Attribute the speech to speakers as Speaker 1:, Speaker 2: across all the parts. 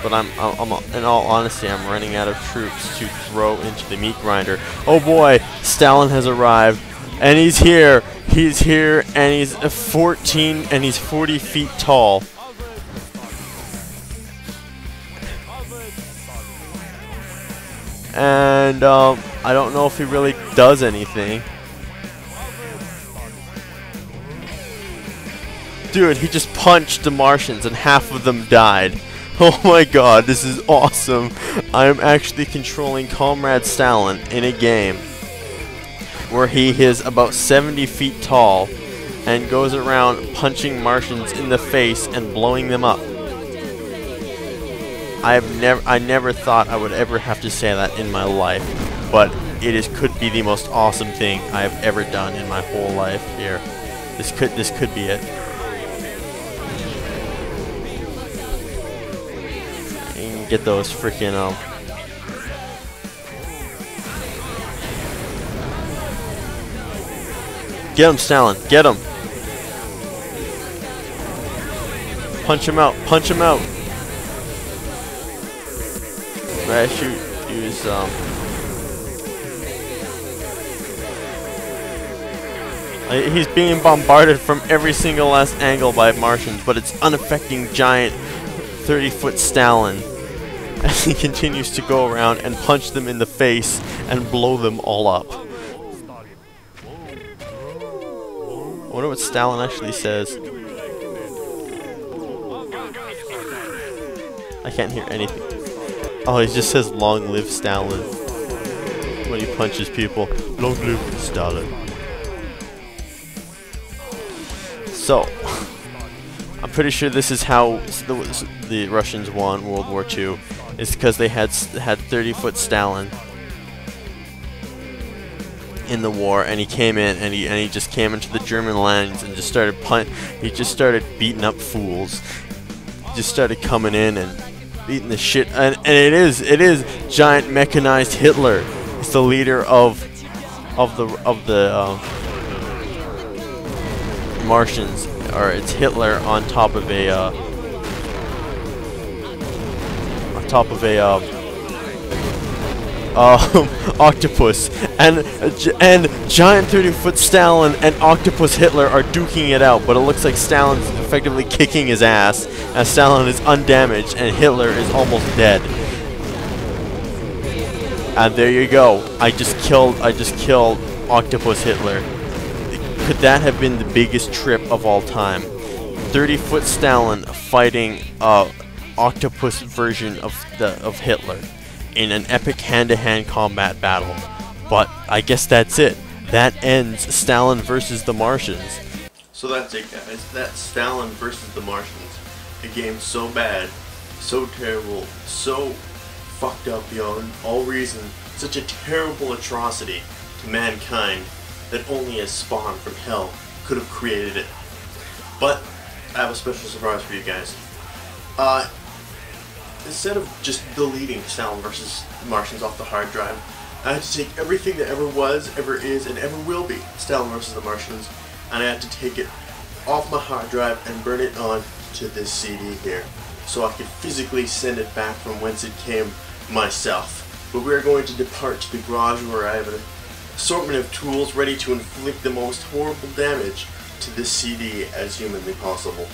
Speaker 1: but in all honesty, I'm running out of troops to throw into the meat grinder. Oh boy, Stalin has arrived, and he's here. He's here, and he's 14, and he's 40 feet tall. And I don't know if he really does anything. Dude, he just punched the Martians and half of them died. Oh my god, this is awesome. I am actually controlling Comrade Stalin in a game where he is about 70 feet tall and goes around punching Martians in the face and blowing them up. I never thought I would ever have to say that in my life, but could be the most awesome thing I have ever done in my whole life here. This could be it. You can get those freaking get him, Stalin, get him. Punch him out, punch him out. Right, use he's being bombarded from every single last angle by Martians, but it's unaffecting giant 30-foot Stalin as he continues to go around and punch them in the face and blow them all up. I wonder what Stalin actually says. I can't hear anything. Oh, he just says, "Long live Stalin," when he punches people. Long live Stalin. So, I'm pretty sure this is how the Russians won World War II. It's because they had 30-foot Stalin in the war, and he came in and he just came into the German lines and just started he just started beating up fools. He just started coming in and beating the shit, and it is giant mechanized Hitler. It's the leader of the Martians, or it's Hitler on top of a octopus, and giant 30-foot Stalin and octopus Hitler are duking it out, but it looks like Stalin's effectively kicking his ass, as Stalin is undamaged and Hitler is almost dead. And there you go. I just killed octopus Hitler. Could that have been the biggest trip of all time? 30-foot Stalin fighting octopus version of Hitler in an epic hand-to-hand combat battle. But I guess that's it. That ends Stalin versus the Martians. So that's it, guys. That's Stalin versus the Martians. A game so bad, so terrible, so fucked up beyond all reason, such a terrible atrocity to mankind that only a spawn from hell could have created it. But I have a special surprise for you guys. Instead of just deleting Stalin vs. Martians off the hard drive, I had to take everything that ever was, ever is, and ever will be Stalin vs. the Martians, and I had to take it off my hard drive and burn it on to this CD here, so I could physically send it back from whence it came myself. But we're going to depart to the garage where I have an assortment of tools ready to inflict the most horrible damage to this CD as humanly possible.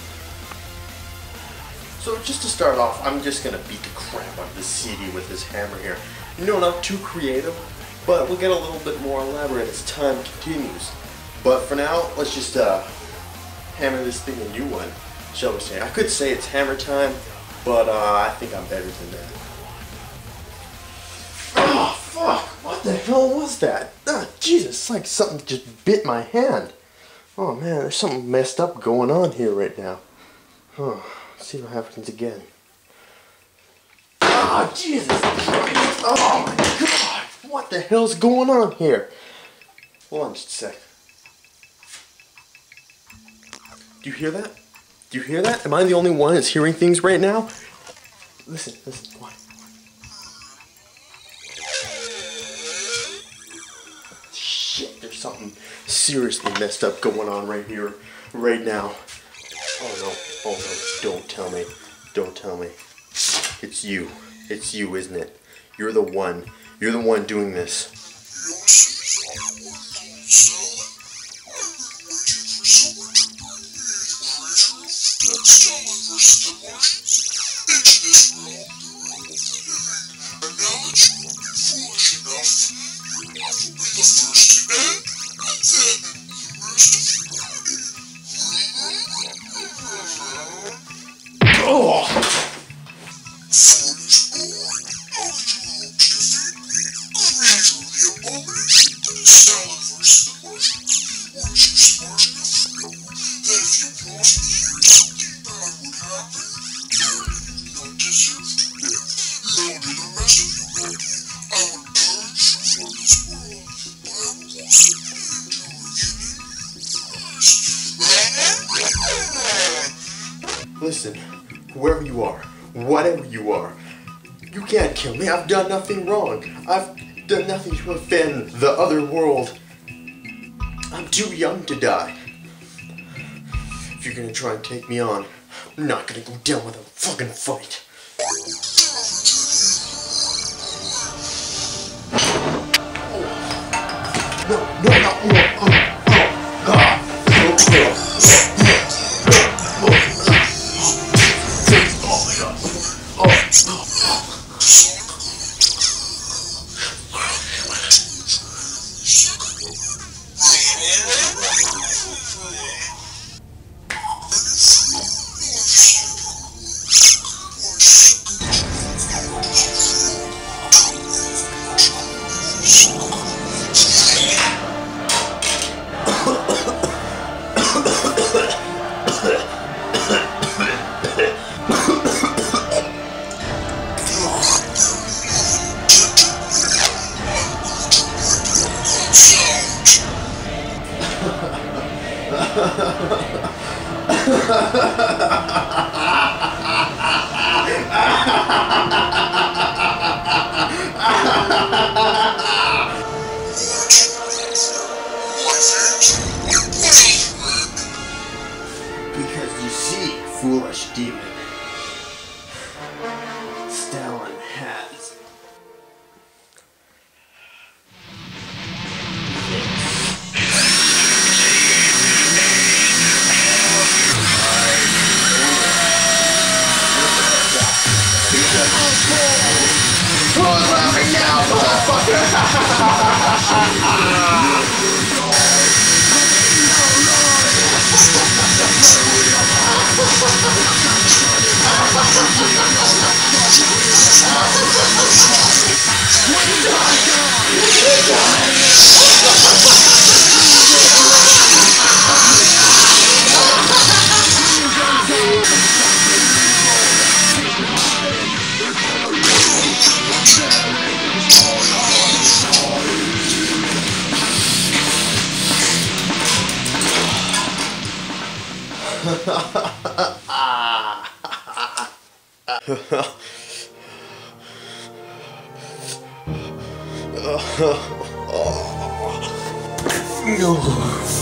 Speaker 1: So just to start off, I'm just going to beat the crap out of this CD with this hammer here. No, not too creative, but we'll get a little bit more elaborate as time continues. But for now, let's just hammer this thing a new one, shall we say. I could say it's hammer time, but I think I'm better than that. Oh, fuck! What the hell was that? Oh, Jesus, it's like something just bit my hand. Oh man, there's something messed up going on here right now. Oh, let's see what happens again. Oh, Jesus Christ! Oh my God! What the hell's going on here? Hold on just a sec. Do you hear that? Do you hear that? Am I the only one that's hearing things right now? Listen, listen, quiet. Shit, there's something seriously messed up going on right here, right now. Oh no, don't tell me, don't tell me. It's you. It's you, isn't it? You're the one. You're the one doing this.
Speaker 2: Stalin versus the Martians. Into this world, and now that you will be foolish enough, I will be the first to end, and then the rest of humanity.
Speaker 1: Oh!
Speaker 2: Foolish boy, how did you hope to defeat me? I'm usually the abomination that is Stalin versus the Martians. Weren't you smart enough to know that if you lost me here, something bad would happen? You don't deserve to live. You're only the rest of humanity. I would purge you from this world, but I will also do you
Speaker 1: Listen, whoever you are, whatever you are, you can't kill me. I've done nothing wrong. I've done nothing to offend the other world. I'm too young to die. If you're gonna try and take me on, I'm not gonna go down without a fucking fight. Because you see, foolish demon, Stalin has Who's laughing now, No.